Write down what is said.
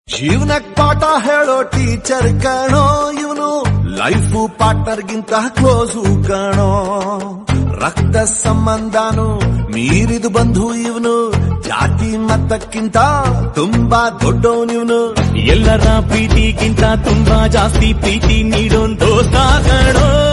ಜೀವನಕ್ ಪಾಠ ಹೇಳೋ ಟೀಚರ್ ಕಣೋ ಇವನು, ಲೈಫ್ ಪಾರ್ಟ್ನರ್ ಗಿಂತ ಕ್ಲೋಸು ಕಣೋ, ರಕ್ತ ಸಂಬಂಧನು ಮೀರಿದು ಬಂಧು ಇವನು, ಜಾತಿ ಮತಕ್ಕಿಂತ ತುಂಬಾ ದೊಡ್ಡವನಿವನು, ಎಲ್ಲರ ಪ್ರೀತಿಗಿಂತ ತುಂಬಾ ಜಾಸ್ತಿ ಪ್ರೀತಿ ನೀಡೋನ್ ದೋಸ್ತ ಕಣೋ.